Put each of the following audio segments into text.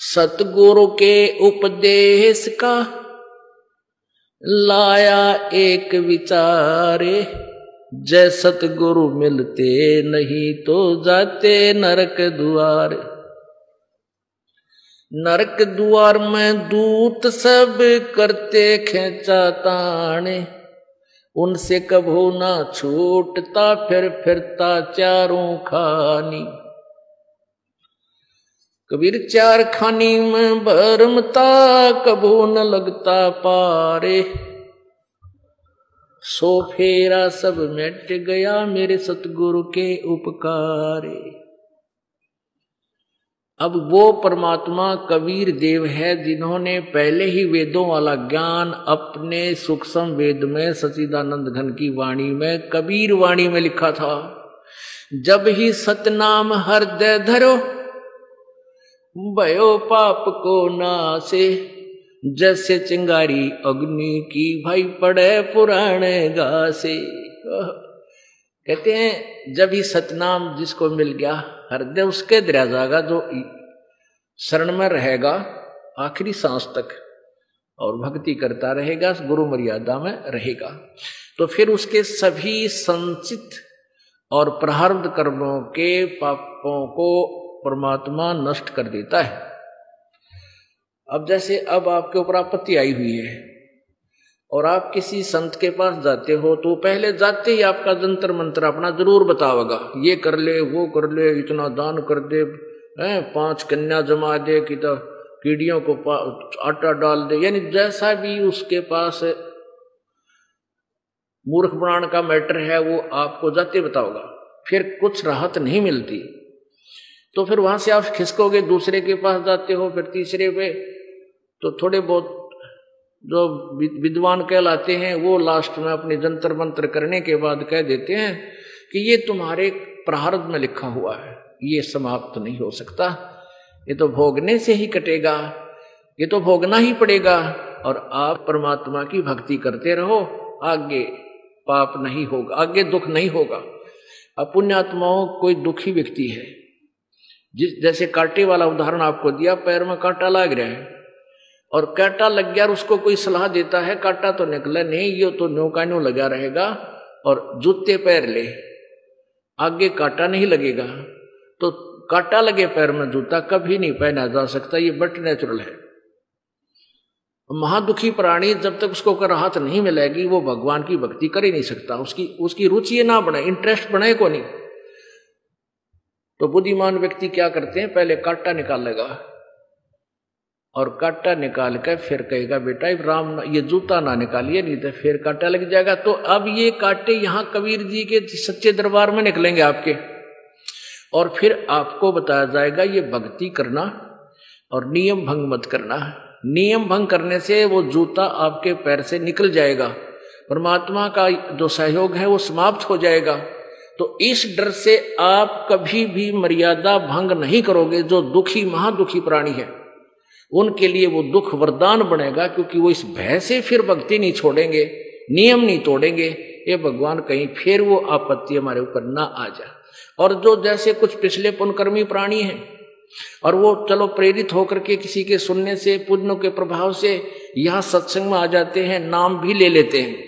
सतगुरु के उपदेश का लाया एक विचारे, जय सतगुरु मिलते नहीं तो जाते नरक द्वार। नरक द्वार में दूत सब करते खेचा ताने, उनसे कभू ना छूटता फिर फिरता चारों खानी। कबीर चार खानी में भरमता कभू न लगता पारे, सो फेरा सब मिट गया मेरे सतगुरु के उपकारे। अब वो परमात्मा कबीर देव है जिन्होंने पहले ही वेदों वाला ज्ञान अपने सूक्ष्म वेद में सच्चिदानंद घन की वाणी में कबीर वाणी में लिखा था। जब ही सतनाम हृदय धरो भयो पाप को नासे, जैसे चिंगारी अग्नि की भाई पड़े पुराने घासे। कहते हैं जब ही सतनाम जिसको मिल गया हृदय उसके दरिया जागा, जो शरण में रहेगा आखिरी सांस तक और भक्ति करता रहेगा, गुरु मर्यादा में रहेगा, तो फिर उसके सभी संचित और प्रारब्ध कर्मों के पापों को परमात्मा नष्ट कर देता है। अब जैसे अब आपके ऊपर आपत्ति आई हुई है और आप किसी संत के पास जाते हो तो पहले जाते ही आपका जंतर मंत्र अपना जरूर बतावेगा, ये कर ले वो कर ले, इतना दान कर दे, 5 कन्या जमा दे, कि तो कीड़ियों को आटा डाल दे, यानी जैसा भी उसके पास मूर्ख बनाने का मैटर है वो आपको जाते बताओगा। फिर कुछ राहत नहीं मिलती तो फिर वहां से आप खिसकोगे, दूसरे के पास जाते हो, फिर तीसरे पे, तो थोड़े बहुत जो विद्वान कहलाते हैं वो लास्ट में अपने जंतर मंत्र करने के बाद कह देते हैं कि ये तुम्हारे प्रारब्ध में लिखा हुआ है, ये समाप्त नहीं हो सकता, ये तो भोगने से ही कटेगा, ये तो भोगना ही पड़ेगा। और आप परमात्मा की भक्ति करते रहो, आगे पाप नहीं होगा, आगे दुख नहीं होगा। अब पुण्यात्माओं कोई दुखी व्यक्ति है, जैसे कांटे वाला उदाहरण आपको दिया, पैर में कांटा लग रहा है और कांटा लग गया और उसको कोई सलाह देता है कांटा तो निकला नहीं, ये तो न्यू का न्यू लगा रहेगा और जूते पैर ले, आगे कांटा नहीं लगेगा। तो कांटा लगे पैर में जूता कभी नहीं पहना जा सकता, ये बट नेचुरल है। महादुखी प्राणी जब तक उसको राहत नहीं मिलेगी वो भगवान की भक्ति कर ही नहीं सकता, उसकी रुचि ना बने, इंटरेस्ट बने को नहीं। तो बुद्धिमान व्यक्ति क्या करते हैं, पहले कांटा निकाल लेगा और कांटा निकाल कर फिर कहेगा बेटा राम ये जूता ना निकालिए नहीं तो फिर कांटा लग जाएगा। तो अब ये कांटे यहां कबीर जी के सच्चे दरबार में निकलेंगे आपके, और फिर आपको बताया जाएगा ये भक्ति करना और नियम भंग मत करना। नियम भंग करने से वो जूता आपके पैर से निकल जाएगा, परमात्मा का जो सहयोग है वो समाप्त हो जाएगा। तो इस डर से आप कभी भी मर्यादा भंग नहीं करोगे। जो दुखी महादुखी प्राणी है उनके लिए वो दुख वरदान बनेगा, क्योंकि वो इस भय से फिर भक्ति नहीं छोड़ेंगे, नियम नहीं तोड़ेंगे, ये भगवान कहीं फिर वो आपत्ति हमारे ऊपर ना आ जाए। और जो जैसे कुछ पिछले पुण्यकर्मी प्राणी हैं और वो चलो प्रेरित होकर के किसी के सुनने से पुण्यों के प्रभाव से यहाँ सत्संग में आ जाते हैं, नाम भी ले लेते हैं,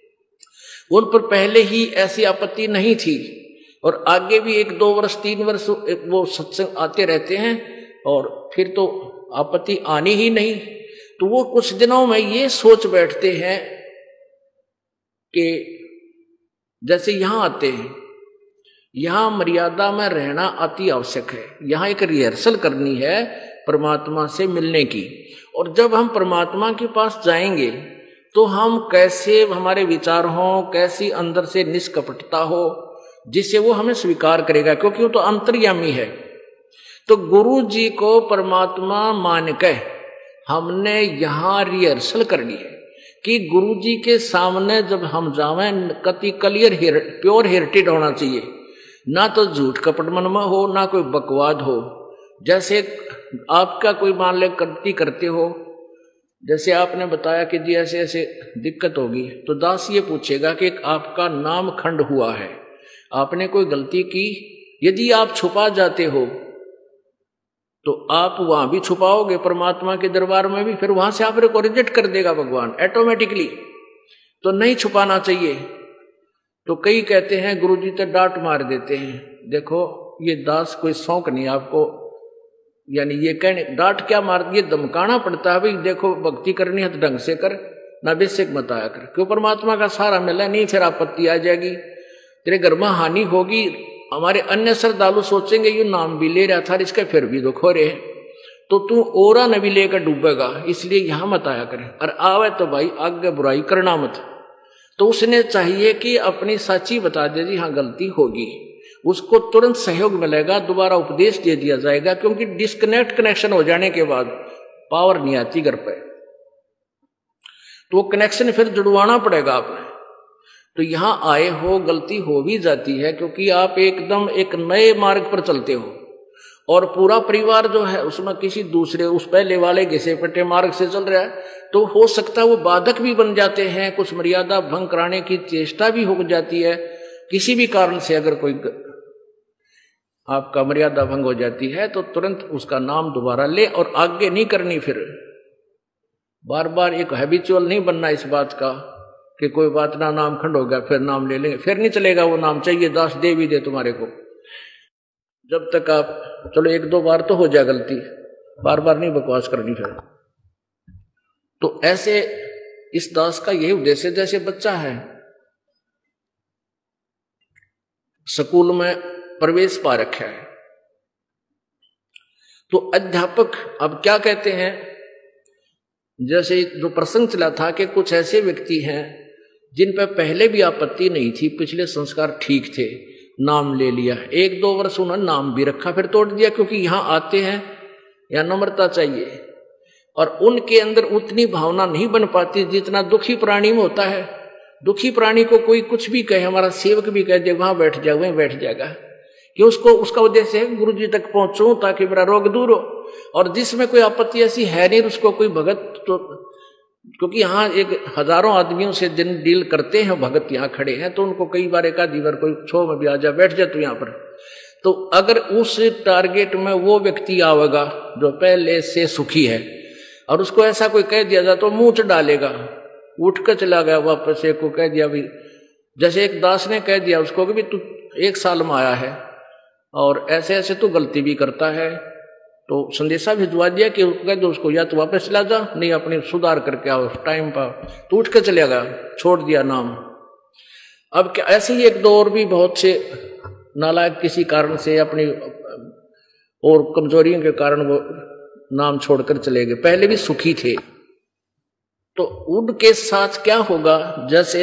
उन पर पहले ही ऐसी आपत्ति नहीं थी और आगे भी 1-2 वर्ष 3 वर्ष वो सत्संग आते रहते हैं और फिर तो आपत्ति आनी ही नहीं। तो वो कुछ दिनों में ये सोच बैठते हैं कि जैसे यहां आते हैं, यहां मर्यादा में रहना अति आवश्यक है, यहां एक रिहर्सल करनी है परमात्मा से मिलने की। और जब हम परमात्मा के पास जाएंगे तो हम कैसे हमारे विचार हों, कैसी अंदर से निष्कपटता हो जिससे वो हमें स्वीकार करेगा, क्योंकि वो तो अंतर्यामी है। तो गुरु जी को परमात्मा मान के हमने यहाँ रिहर्सल करनी है कि गुरु जी के सामने जब हम जावें कति क्लियर प्योर हेरिटेड होना चाहिए, ना तो झूठ कपट मन में हो, ना कोई बकवाद हो। जैसे आपका कोई मान ले गलती करते हो, जैसे आपने बताया कि जी ऐसे ऐसे दिक्कत होगी, तो दास ये पूछेगा कि आपका नाम खंड हुआ है, आपने कोई गलती की, यदि आप छुपा जाते हो तो तो आप वहां भी छुपाओगे परमात्मा के दरबार में भी, फिर वहां से आप को रिजेक्ट कर देगा भगवान ऑटोमेटिकली। तो नहीं छुपाना चाहिए। तो कई कहते हैं गुरुजी तो डांट मार देते हैं। देखो ये दास कोई शौक नहीं आपको, यानी ये कहने डांट क्या मार, ये धमकाना पड़ता है भाई देखो भक्ति करनी है तो ढंग से कर, ना बेसिक मत आया कर, क्यों परमात्मा का सहारा मिला नहीं, फिर आपत्ति आ जाएगी, तेरे घर में हानि होगी। हमारे अन्य श्रद्धालु सोचेंगे ये नाम भी ले रहा था इसके फिर भी दुख हो रहे हैं, तो तू ओरा न भी लेकर डूबेगा, इसलिए यहां मत आया करे। और आवे तो भाई आगे बुराई करना मत। तो उसने चाहिए कि अपनी सच्ची बता दे जी हाँ गलती होगी, उसको तुरंत सहयोग मिलेगा, दोबारा उपदेश दे दिया जाएगा, क्योंकि डिस्कनेक्ट कनेक्शन हो जाने के बाद पावर नहीं आती घर पे, तो वो कनेक्शन फिर जुड़वाना पड़ेगा आपने। तो यहां आए हो गलती हो भी जाती है, क्योंकि आप एकदम एक नए मार्ग पर चलते हो और पूरा परिवार जो है उसमें किसी दूसरे उस पहले वाले घिसे पट्टे मार्ग से चल रहा है, तो हो सकता है वो बाधक भी बन जाते हैं, कुछ मर्यादा भंग कराने की चेष्टा भी हो जाती है किसी भी कारण से। अगर कोई आपका मर्यादा भंग हो जाती है तो तुरंत उसका नाम दोबारा ले और आगे नहीं करनी, फिर बार बार एक हैबिचुअल नहीं बनना इस बात का कि कोई बात ना नाम खंड हो गया फिर नाम ले लेंगे, फिर नहीं चलेगा वो नाम, चाहिए दास दे भी दे तुम्हारे को। जब तक आप चलो एक दो बार तो हो जाए गलती, बार बार नहीं बकवास करनी फिर। तो ऐसे इस दास का यही उद्देश्य, जैसे बच्चा है स्कूल में प्रवेश पा रखा है, तो अध्यापक अब क्या कहते हैं, जैसे जो प्रसंग चला था कि कुछ ऐसे व्यक्ति हैं जिन पर पहले भी आपत्ति नहीं थी, पिछले संस्कार ठीक थे, नाम ले लिया, एक दो वर्ष उन्होंने नाम भी रखा फिर तोड़ दिया, क्योंकि यहां आते हैं या नम्रता चाहिए, और उनके अंदर उतनी भावना नहीं बन पाती जितना दुखी प्राणी में होता है। दुखी प्राणी को कोई कुछ भी कहे, हमारा सेवक भी कह दे वहां बैठ जाए वहीं बैठ जाएगा, कि उसको उसका उद्देश्य है गुरु जी तक पहुंचूं ताकि मेरा रोग दूर हो। और जिसमें कोई आपत्ति ऐसी है नहीं उसको कोई भगत, तो क्योंकि यहाँ एक हजारों आदमियों से जिन डील करते हैं भगत यहाँ खड़े हैं, तो उनको कई बार एक आधी बार कोई छो में भी आ जा बैठ जाए तो यहाँ पर, तो अगर उस टारगेट में वो व्यक्ति आवेगा जो पहले से सुखी है और उसको ऐसा कोई कह दिया जाए तो मुंह डालेगा, उठ कर चला गया वापस। एक को कह दिया भी, जैसे एक दास ने कह दिया उसको कि भी तू 1 साल में आया है और ऐसे ऐसे तू गलती भी करता है, तो संदेशा भिजवा दिया कि कह दो उसको या तो वापस चला जा, नहीं अपने सुधार करके आओ टाइम पर, तो उठ कर चलेगा, छोड़ दिया नाम। अब क्या ऐसे ही एक दो और भी बहुत से नालायक किसी कारण से अपनी और कमजोरियों के कारण वो नाम छोड़कर चले गए, पहले भी सुखी थे। तो उनके साथ क्या होगा, जैसे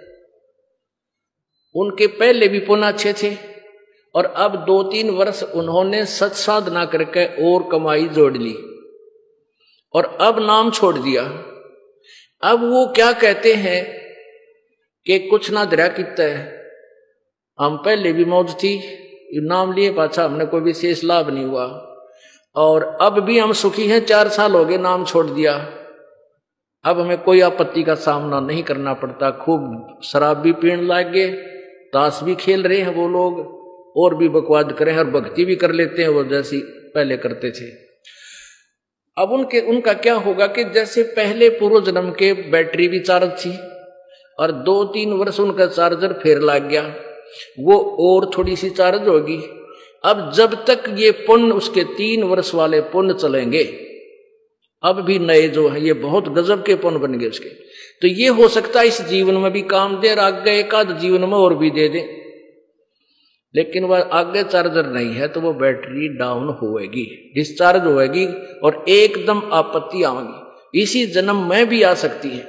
उनके पहले भी पुण्य अच्छे थे और अब 2-3 वर्ष उन्होंने सत साधना करके और कमाई जोड़ ली और अब नाम छोड़ दिया। अब वो क्या कहते हैं कि कुछ ना दरिया कितना है, हम पहले भी मौज थी, नाम लिए पाछा हमने कोई विशेष लाभ नहीं हुआ और अब भी हम सुखी हैं, 4 साल हो गए नाम छोड़ दिया, अब हमें कोई आपत्ति का सामना नहीं करना पड़ता। खूब शराब भी पीने लग गए, ताश भी खेल रहे हैं वो लोग, और भी बकवाद करें और भक्ति भी कर लेते हैं वो जैसी पहले करते थे। अब उनका क्या होगा कि जैसे पहले पूर्व जन्म के बैटरी भी चार्ज थी और 2-3 वर्ष उनका चार्जर फेर लग गया, वो और थोड़ी सी चार्ज होगी। अब जब तक ये पुण्य उसके 3 वर्ष वाले पुण्य चलेंगे, अब भी नए जो है ये बहुत गजब के पुण्य बन गए उसके, तो ये हो सकता है इस जीवन में भी काम दे, आगे एक आध जीवन में और भी दे दे, लेकिन वह आगे चार्जर नहीं है तो वो बैटरी डाउन होएगी, डिस्चार्ज होएगी और एकदम आपत्ति आएगी, इसी जन्म में भी आ सकती है।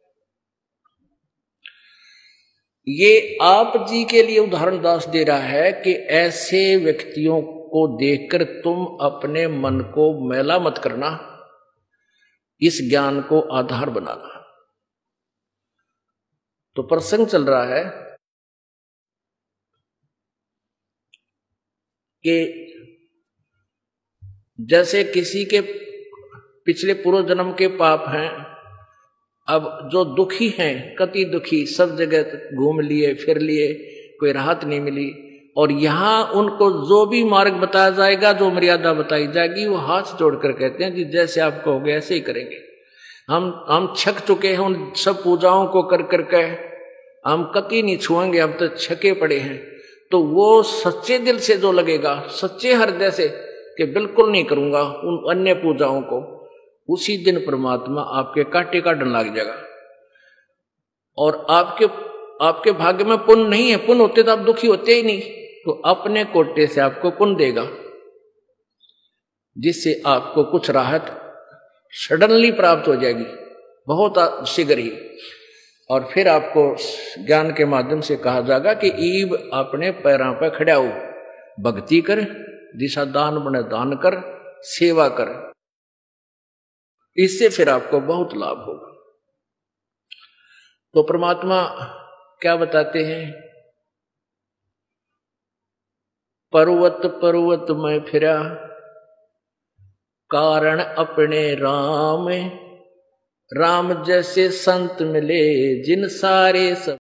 ये आप जी के लिए उदाहरण दास दे रहा है कि ऐसे व्यक्तियों को देखकर तुम अपने मन को मैला मत करना, इस ज्ञान को आधार बनाना। तो प्रसंग चल रहा है कि जैसे किसी के पिछले पूर्व जन्म के पाप हैं, अब जो दुखी हैं, कति दुखी, सब जगह घूम लिए फिर लिए, कोई राहत नहीं मिली, और यहां उनको जो भी मार्ग बताया जाएगा, जो मर्यादा बताई जाएगी, वो हाथ जोड़कर कहते हैं कि जैसे आप कहोगे ऐसे ही करेंगे। हम छक चुके हैं उन सब पूजाओं को कर करके, हम कति नहीं छुएंगे, हम तो छके पड़े हैं। तो वो सच्चे दिल से जो लगेगा, सच्चे हृदय से कि बिल्कुल नहीं करूंगा उन अन्य पूजाओं को, उसी दिन परमात्मा आपके कांटे काटने लग जाएगा। और आपके भाग्य में पुण्य नहीं है, पुण्य होते तो आप दुखी होते ही नहीं, तो अपने कोटे से आपको पुण्य देगा, जिससे आपको कुछ राहत सडनली प्राप्त हो जाएगी, बहुत शीघ्र ही। और फिर आपको ज्ञान के माध्यम से कहा जाएगा कि ईब अपने पैरों पर खड़ा हो, भक्ति कर, दिशा दान बने दान कर, सेवा कर, इससे फिर आपको बहुत लाभ होगा। तो परमात्मा क्या बताते हैं? पर्वत पर्वत में फिरा, कारण अपने राम, राम जैसे संत मिले जिन सारे सब